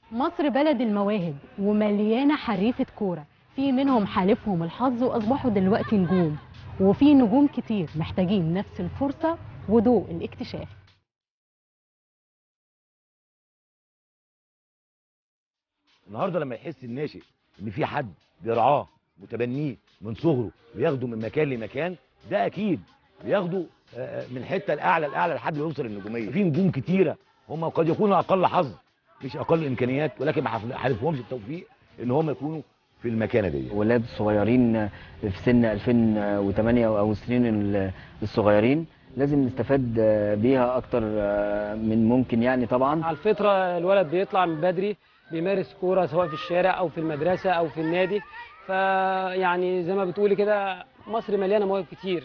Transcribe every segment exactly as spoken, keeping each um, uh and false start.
مصر بلد المواهب ومليانه حريفه كوره، في منهم حالفهم الحظ واصبحوا دلوقتي نجوم، وفي نجوم كتير محتاجين نفس الفرصه وضوء الاكتشاف. النهارده لما يحس الناشئ ان في حد بيرعاه متبنيه من صغره وياخده من مكان لمكان، ده اكيد بياخده من الحته الاعلى الاعلى لحد ما يوصل للنجوميه. في نجوم كتيره هم قد يكونوا اقل حظ مش اقل امكانيات، ولكن ما حالفهمش التوفيق ان هم يكونوا في المكانه دي. ولاد صغيرين في سن ألفين وثمانية او السنين الصغيرين لازم نستفاد بيها اكتر من ممكن يعني. طبعا على الفطره الولد بيطلع من بدري بيمارس كوره سواء في الشارع او في المدرسه او في النادي، فيعني زي ما بتقولي كده مصر مليانه مواهب كتير.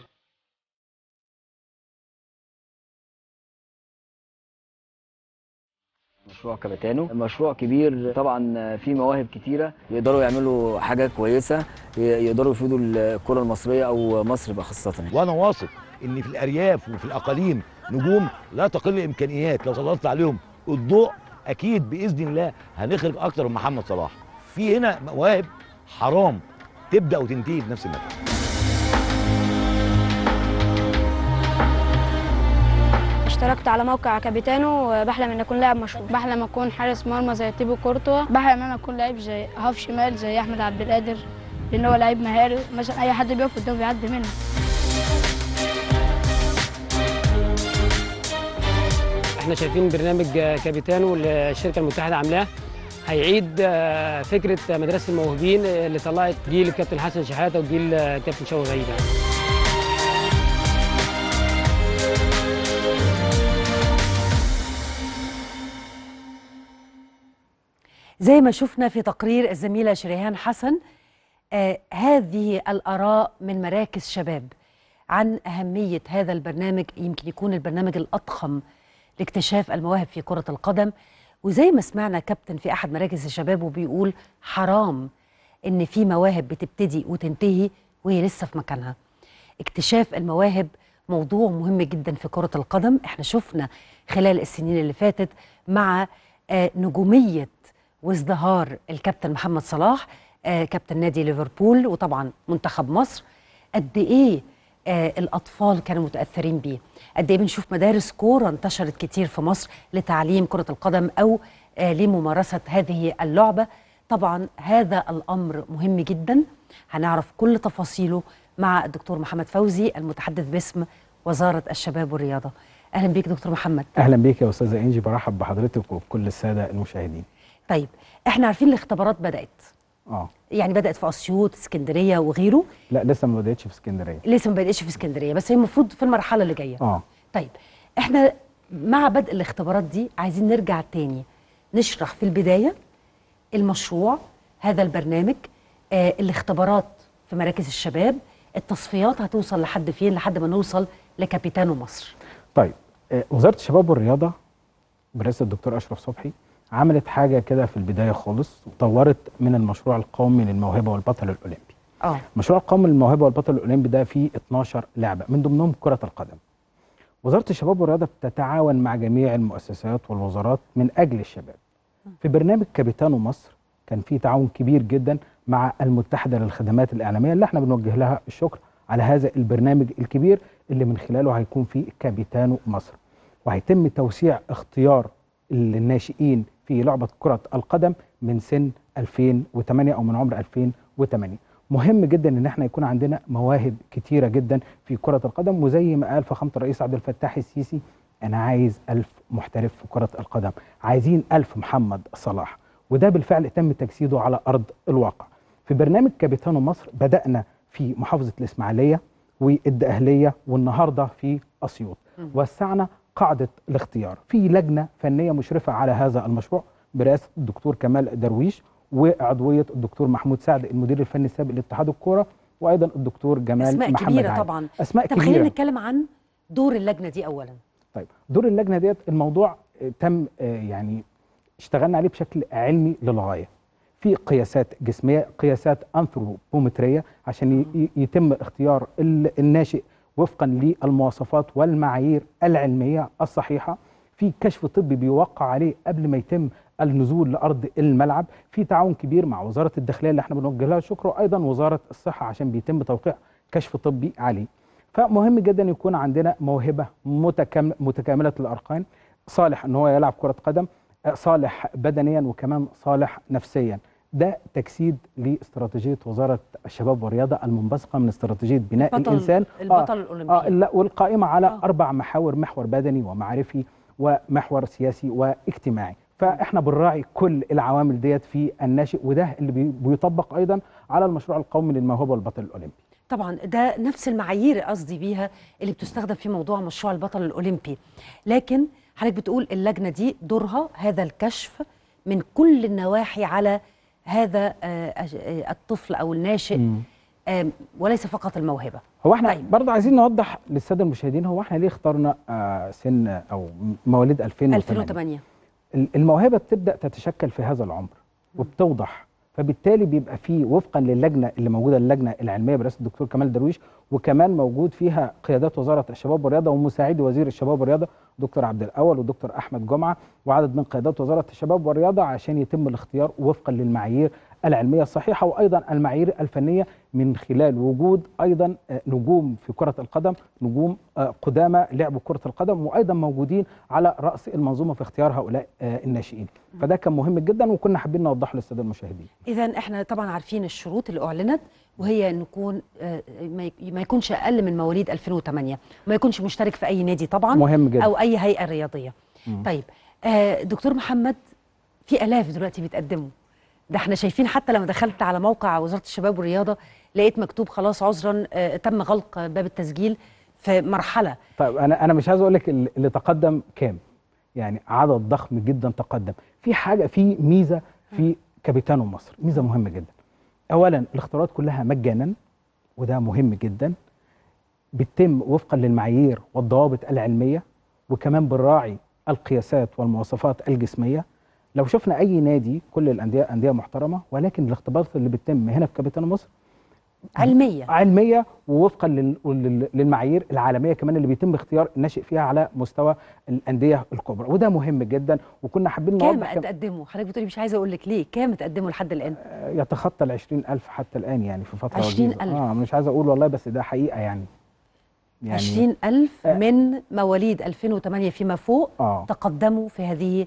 مشروع كابيتانو مشروع كبير طبعا، في مواهب كتيره يقدروا يعملوا حاجه كويسه، يقدروا يفيدوا الكره المصريه او مصر بخاصه. وانا واثق ان في الارياف وفي الاقاليم نجوم لا تقل امكانيات، لو سلطت عليهم الضوء اكيد باذن الله هنخرج اكتر من محمد صلاح. في هنا مواهب حرام تبدا وتنتهي بنفس المكان. اشتركت على موقع كابيتانو، بحلم ان اكون لاعب مشهور. بحلم اكون حارس مرمى زي تيبو كورتوا. بحلم ان انا اكون لاعب زي هاف شمال زي احمد عبد القادر، لان هو لعيب مهاري، مثلا اي حد بيقف قدامه بيعدي منه. احنا شايفين برنامج كابيتانو اللي الشركه المتحده عاملاه هيعيد فكره مدرسه الموهوبين اللي طلعت جيل الكابتن حسن شحاته وجيل كابتن شوقي غريب. زي ما شفنا في تقرير الزميلة شريهان حسن، آه هذه الآراء من مراكز شباب عن أهمية هذا البرنامج، يمكن يكون البرنامج الأضخم لاكتشاف المواهب في كرة القدم. وزي ما سمعنا كابتن في أحد مراكز الشباب وبيقول حرام إن في مواهب بتبتدي وتنتهي وهي لسه في مكانها. اكتشاف المواهب موضوع مهم جدا في كرة القدم. احنا شفنا خلال السنين اللي فاتت مع آه نجومية وازدهار الكابتن محمد صلاح، آه كابتن نادي ليفربول وطبعا منتخب مصر، قد ايه آه الاطفال كانوا متاثرين بيه، قد ايه بنشوف مدارس كوره انتشرت كتير في مصر لتعليم كره القدم او آه لممارسه هذه اللعبه. طبعا هذا الامر مهم جدا، هنعرف كل تفاصيله مع الدكتور محمد فوزي المتحدث باسم وزاره الشباب والرياضه. اهلا بيك دكتور محمد. اهلا بيك يا استاذه انجي، برحب بحضرتك وبكل الساده المشاهدين. طيب احنا عارفين الاختبارات بدات اه يعني بدات في اسيوط، اسكندريه وغيره. لا لسه ما بداتش في اسكندريه. لسه ما بداتش في اسكندريه، بس هي المفروض في المرحله اللي جايه. اه طيب احنا مع بدء الاختبارات دي عايزين نرجع تاني نشرح في البدايه المشروع، هذا البرنامج، آه الاختبارات في مراكز الشباب، التصفيات هتوصل لحد فين لحد ما نوصل لكابيتانو مصر. طيب آه وزاره الشباب والرياضه برئاسه الدكتور اشرف صبحي عملت حاجه كده في البدايه خالص، وطورت من المشروع القومي للموهبه والبطل الاولمبي. اه المشروع القومي للموهبه والبطل الاولمبي ده فيه اتناشر لعبه من ضمنهم كره القدم. وزاره الشباب والرياضه بتتعاون مع جميع المؤسسات والوزارات من اجل الشباب. في برنامج كابيتانو مصر كان في تعاون كبير جدا مع المتحده للخدمات الاعلاميه اللي احنا بنوجه لها الشكر على هذا البرنامج الكبير اللي من خلاله هيكون في كابيتانو مصر، وهيتم توسيع اختيار الناشئين في لعبه كره القدم من سن ألفين وثمانية او من عمر ألفين وثمانية. مهم جدا ان احنا يكون عندنا مواهب كتيره جدا في كره القدم، وزي ما قال فخامه الرئيس عبد الفتاح السيسي انا عايز ألف محترف في كره القدم، عايزين ألف محمد صلاح، وده بالفعل تم تجسيده على ارض الواقع. في برنامج كابيتانو مصر بدانا في محافظه الاسماعيليه والدقهليه والنهارده في اسيوط. وسعنا قاعده الاختيار في لجنه فنيه مشرفه على هذا المشروع برئاسه الدكتور كمال درويش وعضويه الدكتور محمود سعد المدير الفني السابق لاتحاد الكوره، وايضا الدكتور جمال أسماء محمد كبيرة عالي. طبعا. اسماء طب كبيره. خلينا نتكلم عن دور اللجنه دي اولا. طيب دور اللجنه ديت الموضوع تم يعني اشتغلنا عليه بشكل علمي للغايه، في قياسات جسميه، قياسات انثروبومتريه عشان يتم اختيار الناشئ وفقا للمواصفات والمعايير العلميه الصحيحه، في كشف طبي بيوقع عليه قبل ما يتم النزول لارض الملعب، في تعاون كبير مع وزاره الداخليه اللي احنا بنوجه لها الشكر، وايضا وزاره الصحه عشان بيتم توقيع كشف طبي عليه. فمهم جدا يكون عندنا موهبه متكامله متكامله الاركان، صالح ان هو يلعب كره قدم، صالح بدنيا وكمان صالح نفسيا. ده تجسيد لاستراتيجيه وزاره الشباب والرياضه المنبثقه من استراتيجيه بناء البطل الانسان البطل آه الاولمبي آه لا والقائمه على آه. اربع محاور: محور بدني ومعرفي ومحور سياسي واجتماعي. فاحنا بنراعي كل العوامل ديت في الناشئ، وده اللي بي- بيطبق ايضا على المشروع القومي للموهبه والبطل الاولمبي. طبعا ده نفس المعايير قصدي بيها اللي بتستخدم في موضوع مشروع البطل الأولمبي. لكن حضرتك بتقول اللجنة دي دورها هذا الكشف من كل النواحي على هذا آه، آه، الطفل أو الناشئ، آه، وليس فقط الموهبة. هو احنا طيب. برضه عايزين نوضح للساده المشاهدين هو احنا ليه اخترنا آه سن او مواليد ألفين وثمانية. ألفين وثمانية الموهبه بتبدا تتشكل في هذا العمر وبتوضح، فبالتالي بيبقى فيه وفقا للجنه اللي موجوده، اللجنه العلميه برئاسه الدكتور كمال درويش، وكمان موجود فيها قيادات وزاره الشباب والرياضه ومساعدي وزير الشباب والرياضه دكتور عبد الاول ودكتور احمد جمعه وعدد من قيادات وزاره الشباب والرياضه عشان يتم الاختيار وفقا للمعايير العلميه الصحيحه وايضا المعايير الفنيه، من خلال وجود ايضا نجوم في كره القدم، نجوم قدامى لعبوا كره القدم وايضا موجودين على راس المنظومه في اختيار هؤلاء الناشئين. فده كان مهم جدا وكنا حابين نوضحه للساده المشاهدين. إذا احنا طبعا عارفين الشروط اللي أعلنت، وهي أن يكون آه، ما يك- ما يكونش أقل من مواليد ألفين وثمانية، وما يكونش مشترك في أي نادي طبعا مهم جدا. أو أي هيئة رياضية. مم. طيب آه، دكتور محمد، في آلاف دلوقتي بيتقدموا، ده احنا شايفين حتى لما دخلت على موقع وزارة الشباب والرياضة لقيت مكتوب خلاص عذرا آه، تم غلق باب التسجيل في مرحلة. طيب انا انا مش عايز اقول لك اللي تقدم كام، يعني عدد ضخم جدا تقدم. في حاجه، في ميزه في كابيتانو مصر، ميزه مهمه جدا. اولا الاختيارات كلها مجانا وده مهم جدا، بتتم وفقا للمعايير والضوابط العلميه، وكمان بنراعي القياسات والمواصفات الجسميه. لو شفنا اي نادي، كل الانديه انديه محترمه، ولكن الاختبارات اللي بتتم هنا في كابيتانو مصر علمية علميه ووفقا لل- لل- للمعايير العالميه كمان اللي بيتم اختيار الناشئ فيها على مستوى الانديه الكبرى، وده مهم جدا. وكنا حابين كام نوضح كم- اتقدموا؟ حضرتك بتقولي مش عايزة أقول لك ليه، كام اتقدموا لحد الآن؟ آه، يتخطى ال عشرين ألف حتى الان، يعني في فتره عشرين وجيزة. ألف. اه مش عايز اقول والله، بس ده حقيقه يعني. يعني عشرين ألف آه. من مواليد ألفين وثمانية فيما فوق اه تقدموا في هذه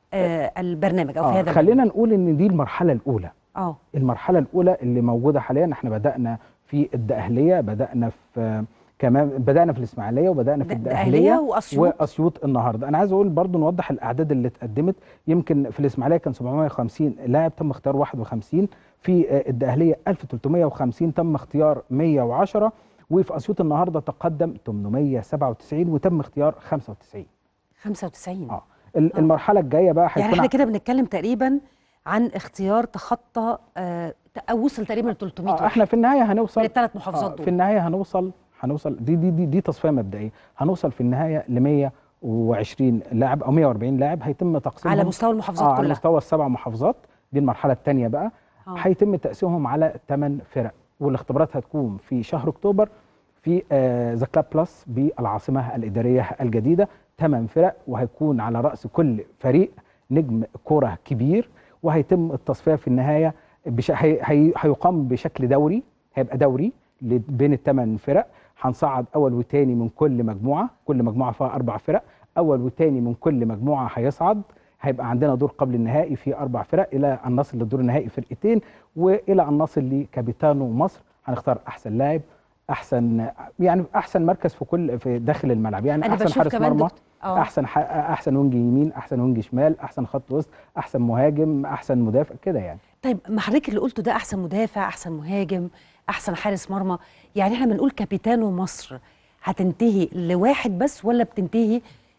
آه البرنامج أو في آه هذا خلينا نقول ان دي المرحله الاولى. اه المرحله الاولى اللي موجوده حاليا، احنا بدانا في الدقهليه، بدانا في كمان بدانا في الاسماعيليه وبدانا في د- الدقهليه دقهلية وأسيوط. واسيوط النهارده. انا عايز اقول برضو نوضح الاعداد اللي اتقدمت. يمكن في الاسماعيليه كان سبعمائة وخمسين لاعب تم اختيار واحد وخمسين، في آه، الدقهليه ألف وثلاثمائة وخمسين تم اختيار مائة وعشرة، وفي اسيوط النهارده تقدم ثمانمائة وسبعة وتسعين وتم اختيار خمسة وتسعين. خمسة وتسعين. اه ال- المرحله الجايه بقى يعني هيكون احنا كده بنتكلم تقريبا عن اختيار تخطى آه او وصل تقريبا ل ثلاثمائة آه واحد احنا في النهايه هنوصل من الثلاث محافظات آه دول. في النهايه هنوصل هنوصل دي دي دي, دي تصفيه مبدئيه، هنوصل في النهايه ل مائة وعشرين لاعب او مائة وأربعين لاعب هيتم تقسيمهم على مستوى المحافظات آه على كلها. مستوى السبع محافظات. دي المرحله الثانيه بقى. آه. هيتم تقسيمهم على ثمان فرق، والاختبارات هتكون في شهر اكتوبر في ذا كلاب بلس بالعاصمه الاداريه الجديده. ثمان فرق، وهيكون على راس كل فريق نجم كوره كبير، وهيتم التصفيه في النهايه بش... هي... هي... هيقام بشكل دوري، هيبقى دوري ل- بين الثمان فرق. هنصعد اول وثاني من كل مجموعه، كل مجموعه فيها اربع فرق، اول وثاني من كل مجموعه هيصعد. هيبقى عندنا دور قبل النهائي في اربع فرق الى ان نصل للدور النهائي فرقتين، والى ان نصل لكابيتانو مصر. هنختار احسن لاعب، احسن يعني احسن مركز في كل في داخل الملعب، يعني انا احسن بشوف حارس كمان مرمى، دكتور اه احسن ح... احسن وينج يمين، احسن وينج شمال، احسن خط وسط، احسن مهاجم، احسن مدافع كده يعني. طيب ما حضرتك اللي قلته ده احسن مدافع، احسن مهاجم، احسن حارس مرمى، يعني احنا بنقول كابيتانو مصر هتنتهي لواحد بس ولا بتنتهي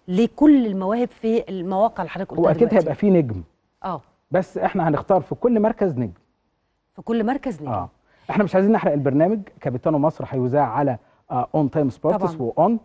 لكل المواهب في المواقع اللي حضرتك قلتها هو اكيد دلوقتي؟ هيبقى فيه نجم، اه بس احنا هنختار في كل مركز نجم. في كل مركز نجم. اه احنا مش عايزين نحرق البرنامج. كابيتانو مصر هيذاع على اون تايم سبورتس طبعاً. واون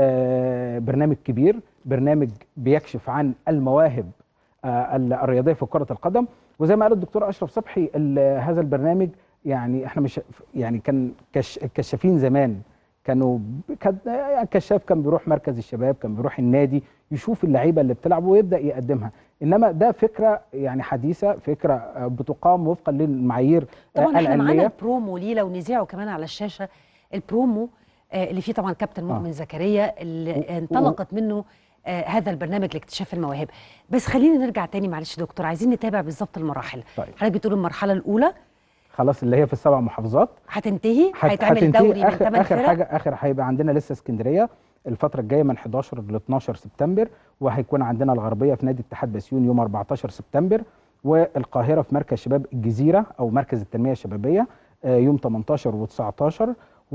آه برنامج كبير، برنامج بيكشف عن المواهب آه الرياضيه في كره القدم. وزي ما قال الدكتور اشرف صبحي، هذا البرنامج يعني احنا مش يعني كان كش الكشافين زمان كانوا كان يعني كشاف كان بيروح مركز الشباب، كان بيروح النادي يشوف اللعيبه اللي بتلعب ويبدا يقدمها. انما ده فكره يعني حديثه، فكره آه، بتقام وفقا للمعايير آه، طبعا احنا معانا العلميه. البرومو ليه لو نذيعه كمان على الشاشه، البرومو آه، اللي فيه طبعا كابتن مؤمن آه. زكريا اللي و- انطلقت منه آه، هذا البرنامج لاكتشاف المواهب. بس خلينا نرجع تاني معلش دكتور، عايزين نتابع بالظبط المراحل. طيب. حضرتك بتقول المرحله الاولى خلاص اللي هي في السبع محافظات هتنتهي، هت- هيتعمل هتنتهي دوري من اخر ثمان اخر فرق. حاجه اخر هيبقى عندنا لسه اسكندريه الفتره الجايه من حداشر ل اتناشر سبتمبر، وهيكون عندنا الغربيه في نادي اتحاد بسيون يوم اربعتاشر سبتمبر، والقاهره في مركز شباب الجزيره او مركز التنميه الشبابيه آه، يوم تمنتاشر وتسعتاشر،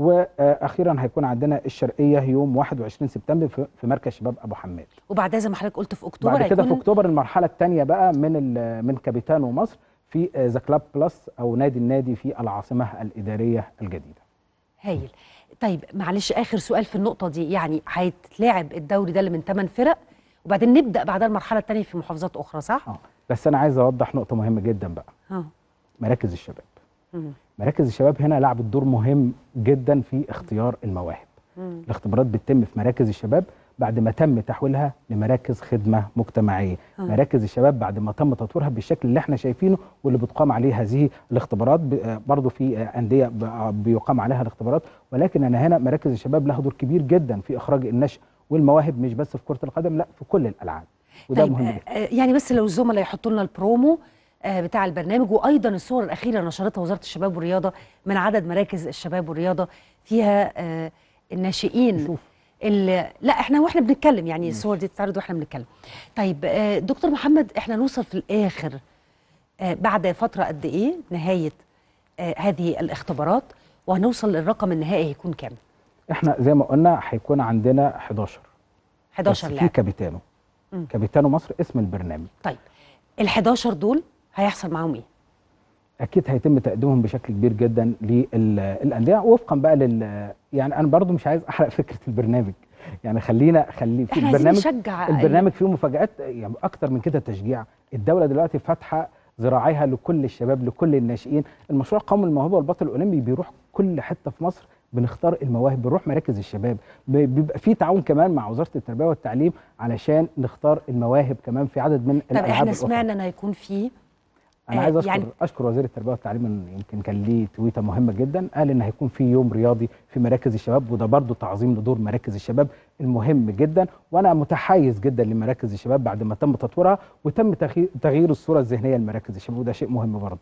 واخيرا هيكون عندنا الشرقيه يوم واحد وعشرين سبتمبر في في مركز شباب ابو حماد. وبعدها زي ما حضرتك قلت في اكتوبر بعد كده في هيكون اكتوبر المرحله الثانيه بقى من ال- من كابيتانو مصر في ذا كلاب بلس او نادي النادي في العاصمه الاداريه الجديده. هايل. طيب معلش اخر سؤال في النقطه دي، يعني هيتلعب الدوري ده اللي من ثمان فرق وبعدين نبدا بعدها المرحله الثانيه في محافظات اخرى صح؟ اه بس انا عايز اوضح نقطه مهمه جدا بقى. اه مراكز الشباب. مم. مراكز الشباب هنا لعبت دور مهم جدا في اختيار المواهب. مم. الاختبارات بتتم في مراكز الشباب بعد ما تم تحويلها لمراكز خدمه مجتمعيه. آه. مراكز الشباب بعد ما تم تطويرها بالشكل اللي احنا شايفينه واللي بتقام عليه هذه الاختبارات، ب- آه برضو في آه انديه ب- آه بيقام عليها الاختبارات، ولكن انا هنا مراكز الشباب لها دور كبير جدا في اخراج النشء والمواهب مش بس في كره القدم، لا في كل الالعاب، وده طيب مهم آه، جدا. آه، يعني بس لو الزملاء يحطوا لنا البرومو آه، بتاع البرنامج، وايضا الصور الاخيره نشرتها وزاره الشباب والرياضه من عدد مراكز الشباب والرياضه فيها آه، الناشئين نشوف. اللي لا احنا واحنا بنتكلم يعني الصور دي تتعرض واحنا بنتكلم. طيب آه، دكتور محمد احنا نوصل في الاخر آه، بعد فتره قد ايه نهايه آه، هذه الاختبارات، وهنوصل للرقم النهائي هيكون كام؟ احنا زي ما قلنا هيكون عندنا حداشر حداشر بس في لاعب. كابيتانو. مم. كابيتانو مصر اسم البرنامج. طيب ال حداشر دول هيحصل معاهم ايه؟ اكيد هيتم تقديمهم بشكل كبير جدا للانديه وفقا بقى لل يعني انا برضو مش عايز احرق فكره البرنامج، يعني خلينا خلي في احنا عايزين البرنامج نشجع البرنامج فيه مفاجآت يعني اكتر من كده تشجيع. الدوله دلوقتي فاتحه ذراعيها لكل الشباب لكل الناشئين. المشروع قوم الموهبه والبطل الاولمبي بيروح كل حته في مصر، بنختار المواهب، بنروح مراكز الشباب، ب- بيبقى في تعاون كمان مع وزاره التربيه والتعليم علشان نختار المواهب كمان في عدد من طب الالعاب احنا الأخرى. سمعنا ان هيكون في انا آه، عايز اشكر يعني- اشكر وزير التربيه والتعليم، إن يمكن كان ليه تويته مهمه جدا، قال ان هيكون في يوم رياضي في مراكز الشباب، وده برضو تعظيم لدور مراكز الشباب المهم جدا. وانا متحيز جدا لمراكز الشباب بعد ما تم تطويرها وتم تغيير تغيير الصوره الذهنيه لمراكز الشباب، وده شيء مهم برضو.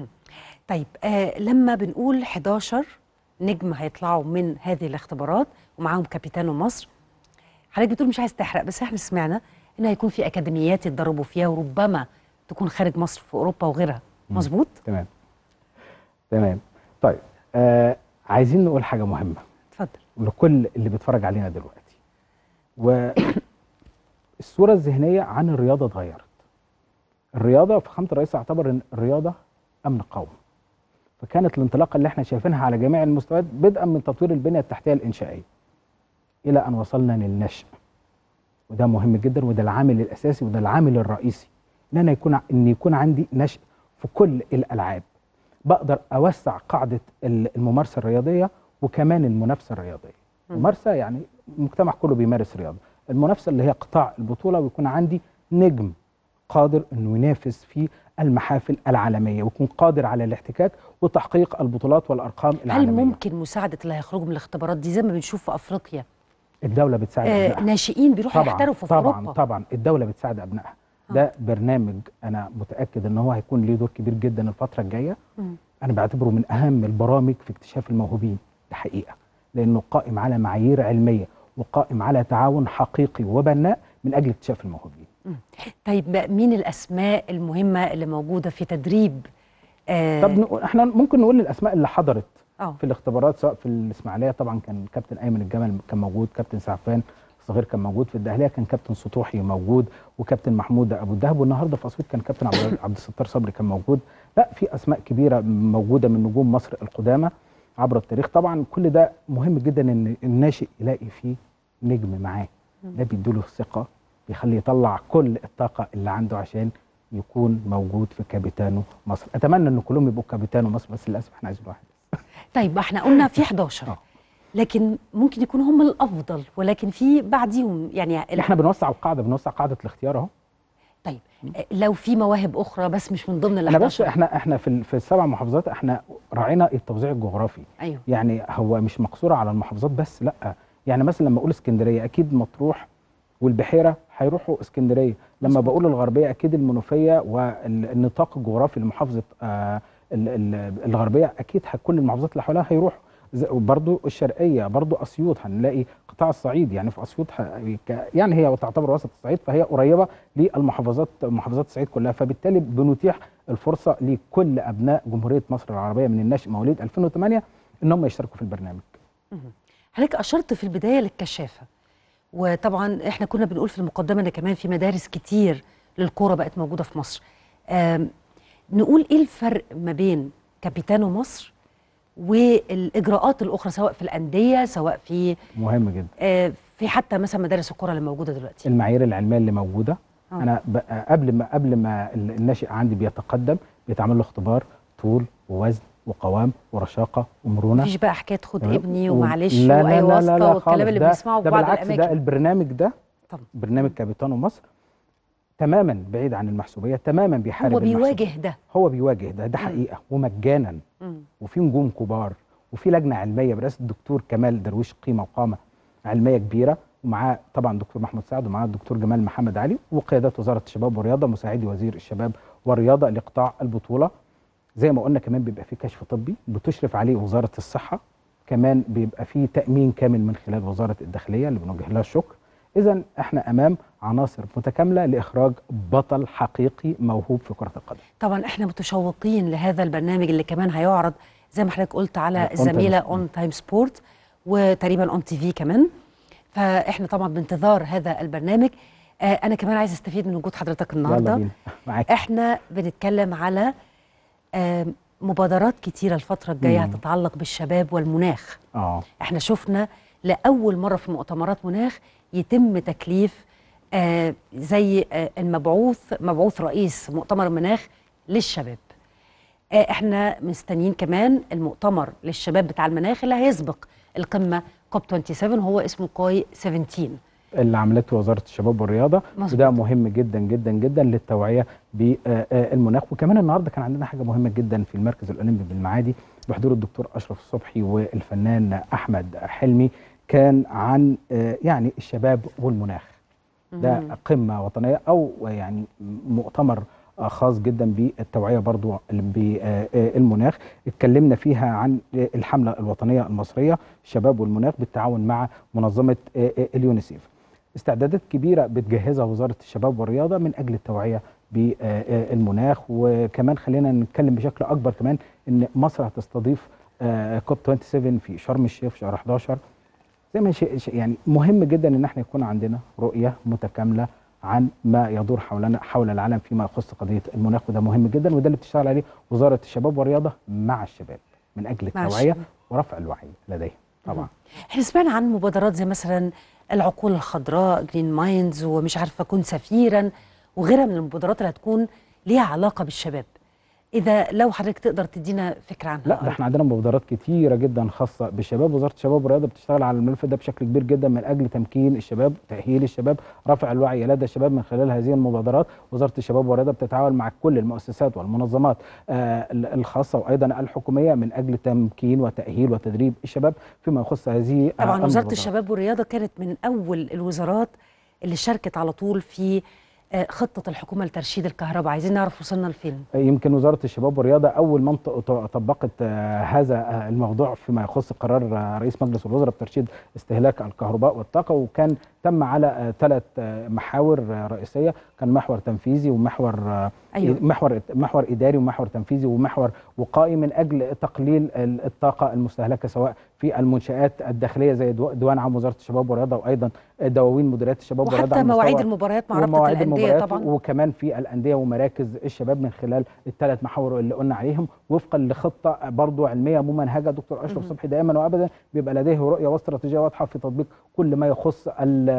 طيب آه لما بنقول حداشر نجم هيطلعوا من هذه الاختبارات ومعاهم كابيتانو مصر، حضرتك بتقول مش عايز تحرق، بس احنا سمعنا ان هيكون في اكاديميات يتدربوا فيها وربما تكون خارج مصر في اوروبا وغيرها، مظبوط؟ تمام تمام. طيب آه عايزين نقول حاجه مهمه اتفضل. لكل اللي بيتفرج علينا دلوقتي، والصوره الذهنيه عن الرياضه اتغيرت. الرياضه فخامه الرئيس اعتبر ان الرياضه امن قومي، فكانت الانطلاقه اللي احنا شايفينها على جميع المستويات بدءا من تطوير البنيه التحتيه الانشائيه الى ان وصلنا للنشء، وده مهم جدا، وده العامل الاساسي وده العامل الرئيسي، ان انا يكون ان يكون عندي نشء في كل الالعاب، بقدر اوسع قاعده الممارسه الرياضيه وكمان المنافسه الرياضيه. ممارسه يعني المجتمع كله بيمارس رياضه، المنافسه اللي هي قطاع البطوله، ويكون عندي نجم قادر انه ينافس في المحافل العالميه ويكون قادر على الاحتكاك وتحقيق البطولات والارقام العالميه. هل ممكن مساعده اللي هيخرجوا من الاختبارات دي زي ما بنشوف في افريقيا الدوله بتساعد آه أبنائها. ناشئين بيروحوا طبعا يحترفوا في طبعا اوروبا؟ طبعا الدوله بتساعد ابنائها. ده برنامج انا متاكد ان هو هيكون ليه دور كبير جدا الفتره الجايه. مم. انا بعتبره من اهم البرامج في اكتشاف الموهوبين الحقيقه، لانه قائم على معايير علميه وقائم على تعاون حقيقي وبناء من اجل اكتشاف الموهوبين. مم. طيب بقى مين الاسماء المهمه اللي موجوده في تدريب آه طب نقول احنا ممكن نقول الاسماء اللي حضرت أوه. في الاختبارات، سواء في الاسماعيليه طبعا كان كابتن ايمن الجمل كان موجود، كابتن سعفان الصغير كان موجود، في الدهليه كان كابتن سطوحي موجود وكابتن محمود ابو الدهب، والنهارده في اسيوط كان كابتن عبد عبد الستار صبري كان موجود. لا في اسماء كبيره موجوده من نجوم مصر القدامى عبر التاريخ. طبعا كل ده مهم جدا ان الناشئ يلاقي فيه نجم معاه، ده بيديله الثقه، بيخليه يطلع كل الطاقه اللي عنده عشان يكون موجود في كابيتانو مصر. اتمنى ان كلهم يبقوا كابيتانو مصر، بس للاسف احنا عايزين واحد. طيب احنا قلنا في حداشر آه. لكن ممكن يكونوا هم الافضل، ولكن في بعديهم يعني احنا بنوسع القاعده، بنوسع قاعده الاختيار اهو. طيب لو في مواهب اخرى بس مش من ضمن ال انا بس احداشر. احنا احنا في في السبع محافظات احنا راعينا التوزيع الجغرافي. ايوه يعني هو مش مقصوره على المحافظات بس، لا. يعني مثلا لما اقول اسكندريه اكيد مطروح والبحيره هيروحوا اسكندريه، لما مظبوط. بقول الغربيه اكيد المنوفيه والنطاق الجغرافي لمحافظه آه ال- ال- الغربيه اكيد كل المحافظات اللي حواليها هيروحوا. برضو الشرقيه، برضو اسيوط هنلاقي قطاع الصعيد، يعني في اسيوط يعني هي تعتبر وسط الصعيد فهي قريبه للمحافظات محافظات الصعيد كلها، فبالتالي بنتيح الفرصه لكل ابناء جمهوريه مصر العربيه من الناشئ مواليد ألفين وثمانية ان هم يشتركوا في البرنامج. حضرتك اشرت في البدايه للكشافه، وطبعا احنا كنا بنقول في المقدمه ان كمان في مدارس كتير للكوره بقت موجوده في مصر. نقول ايه الفرق ما بين كابيتانو مصر والاجراءات الاخرى سواء في الانديه سواء في مهم جدا آه في حتى مثلا مدارس الكره اللي موجوده دلوقتي؟ المعايير العلميه اللي موجوده. أوه. انا قبل ما قبل ما الناشئ عندي بيتقدم بيتعمل له اختبار طول ووزن وقوام ورشاقه ومرونه. مفيش بقى حكايه خد تمام؟ ابني ومعلش لا لا واي لا لا واسطه لا والكلام اللي ده بنسمعه في ده بعض بالعكس الاماكن. ده البرنامج ده طبعا برنامج كابيتانو مصر تماما بعيد عن المحسوبيه، تماما بيحارب هو بيواجه المحسوبية. ده هو بيواجه ده ده حقيقه ومجانا، وفي نجوم كبار وفي لجنه علميه برئاسه الدكتور كمال درويش، قيمه وقامه علميه كبيره، ومعاه طبعا دكتور محمود سعد ومعاه الدكتور جمال محمد علي، وقيادات وزاره الشباب والرياضه مساعدي وزير الشباب والرياضه لقطاع البطوله. زي ما قلنا كمان بيبقى في كشف طبي بتشرف عليه وزاره الصحه، كمان بيبقى في تامين كامل من خلال وزاره الداخليه اللي بنوجه لها الشكر. اذا احنا امام عناصر متكامله لاخراج بطل حقيقي موهوب في كره القدم. طبعا احنا متشوقين لهذا البرنامج اللي كمان هيعرض زي ما حضرتك قلت على الزميله اون تايم سبورت وتقريبا اون تي في كمان، فاحنا طبعا بانتظار هذا البرنامج. آه انا كمان عايز استفيد من وجود حضرتك النهارده. يلا بينا معاك. احنا بنتكلم على آه مبادرات كتيره الفتره الجايه هتتعلق بالشباب والمناخ. اه احنا شفنا لاول مره في مؤتمرات مناخ يتم تكليف آه زي آه المبعوث مبعوث رئيس مؤتمر المناخ للشباب. آه احنا مستنيين كمان المؤتمر للشباب بتاع المناخ اللي هيسبق القمه كوب سبعة وعشرين هو اسمه كوي سبعتاشر اللي عملته وزاره الشباب والرياضه، مظبوط. وده مهم جدا جدا جدا للتوعيه بالمناخ. وكمان النهارده كان عندنا حاجه مهمه جدا في المركز الاولمبي بالمعادي بحضور الدكتور اشرف الصبحي والفنان احمد حلمي، كان عن يعني الشباب والمناخ. ده قمه وطنيه او يعني مؤتمر خاص جدا بالتوعيه برضو بالمناخ. اتكلمنا فيها عن الحمله الوطنيه المصريه الشباب والمناخ بالتعاون مع منظمه اليونيسيف. استعدادات كبيره بتجهزها وزاره الشباب والرياضه من اجل التوعيه بالمناخ. وكمان خلينا نتكلم بشكل اكبر كمان ان مصر هتستضيف كوب سبعة وعشرين في شرم الشيخ في شهر احداشر. زي ما يعني مهم جدا ان احنا يكون عندنا رؤيه متكامله عن ما يدور حولنا حول العالم فيما يخص قضيه المناخ، وده مهم جدا، وده اللي بتشتغل عليه وزاره الشباب والرياضه مع الشباب من اجل التوعيه ورفع الوعي لديهم. طبعا احنا سمعنا عن مبادرات زي مثلا العقول الخضراء جرين مايندز ومش عارفه كن سفيرا وغيرها من المبادرات اللي هتكون ليها علاقه بالشباب. اذا لو حضرتك تقدر تدينا فكره عنها. لا ده احنا عندنا مبادرات كتيره جدا خاصه بالشباب. وزاره الشباب والرياضه بتشتغل على الملف ده بشكل كبير جدا من اجل تمكين الشباب، تاهيل الشباب، رفع الوعي لدى الشباب من خلال هذه المبادرات. وزاره الشباب والرياضه بتتعاون مع كل المؤسسات والمنظمات آه الخاصه وايضا الحكوميه من اجل تمكين وتاهيل وتدريب الشباب فيما يخص هذه طبعا. آه وزاره الشباب والرياضه كانت من اول الوزارات اللي شاركت على طول في خطة الحكومة لترشيد الكهرباء. عايزين نعرف وصلنا لفين. يمكن وزارة الشباب والرياضة أول من طبقت هذا الموضوع فيما يخص قرار رئيس مجلس الوزراء بترشيد استهلاك الكهرباء والطاقة، وكان تم على ثلاث محاور رئيسية. كان محور تنفيذي ومحور أيوة. محور محور إداري ومحور تنفيذي ومحور وقائي من أجل تقليل الطاقة المستهلكة سواء في المنشآت الداخلية زي ديوان عام وزارة الشباب والرياضة وأيضا دواوين مديريات الشباب والرياضة وحتى مواعيد المباريات مع رابطة الأندية طبعا، وكمان في الأندية ومراكز الشباب من خلال الثلاث محاور اللي قلنا عليهم وفقا لخطة برضو علمية ممنهجة. دكتور أشرف صبحي دائما وأبدا بيبقى لديه رؤية واستراتيجية واضحة في تطبيق كل ما يخص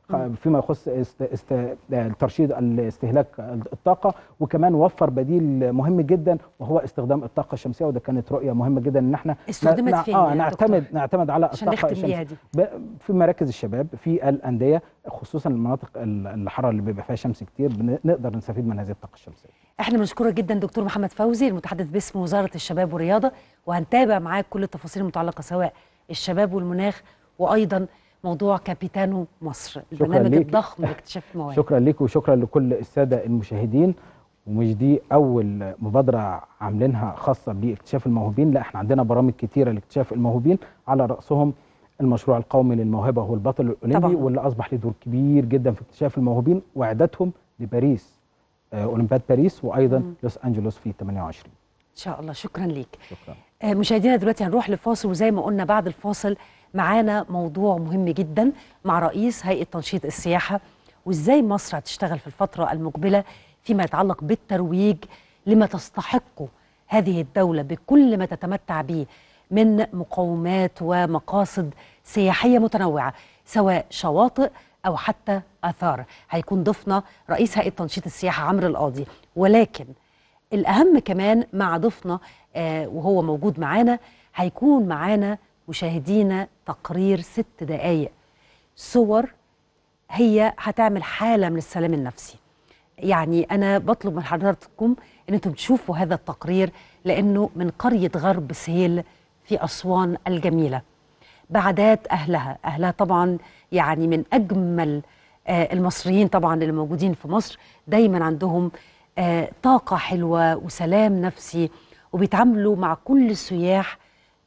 فيما يخص است است ترشيد الاستهلاك الطاقه، وكمان وفر بديل مهم جدا وهو استخدام الطاقه الشمسيه، وده كانت رؤيه مهمه جدا ان احنا استخدمت فين اه نعتمد نعتمد على الطاقه الشمسيه في مراكز الشباب في الانديه، خصوصا المناطق الحاره اللي بيبقى فيها شمس كتير بنقدر نستفيد من هذه الطاقه الشمسيه. احنا بنشكرك جدا دكتور محمد فوزي المتحدث باسم وزاره الشباب والرياضه، وهنتابع معاك كل التفاصيل المتعلقه سواء الشباب والمناخ وايضا موضوع كابيتانو مصر، البرنامج الضخم لاكتشاف المواهب. شكرا ليك وشكرا لكل الساده المشاهدين. ومش دي اول مبادره عاملينها خاصه باكتشاف الموهوبين، لا احنا عندنا برامج كتيره لاكتشاف الموهوبين، على راسهم المشروع القومي للموهبه وهو البطل الاولمبي طبعا. واللي اصبح له دور كبير جدا في اكتشاف الموهوبين واعدادهم لباريس آه اولمبياد باريس وايضا مم. لوس انجلوس في ثمانية وعشرين. ان شاء الله. شكرا ليك. شكرا. آه مشاهدينا دلوقتي هنروح لفاصل، وزي ما قلنا بعد الفاصل معانا موضوع مهم جدا مع رئيس هيئه تنشيط السياحه، وازاي مصر هتشتغل في الفتره المقبله فيما يتعلق بالترويج لما تستحقه هذه الدوله بكل ما تتمتع به من مقومات ومقاصد سياحيه متنوعه سواء شواطئ او حتى اثار. هيكون ضيفنا رئيس هيئه تنشيط السياحه عمرو القاضي، ولكن الاهم كمان مع ضيفنا آه وهو موجود معانا هيكون معانا مشاهدينا تقرير ست دقايق صور هي هتعمل حالة من السلام النفسي. يعني أنا بطلب من حضراتكم أن أنتم تشوفوا هذا التقرير، لأنه من قرية غرب سهيل في أسوان الجميلة، بعادات أهلها أهلها طبعا يعني من أجمل آه المصريين طبعا اللي موجودين في مصر، دايما عندهم آه طاقة حلوة وسلام نفسي، وبيتعاملوا مع كل السياح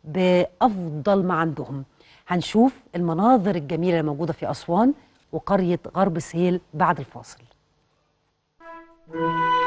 بأفضل ما عندهم. هنشوف المناظر الجميلة الموجودة في أسوان وقرية غرب سهيل بعد الفاصل.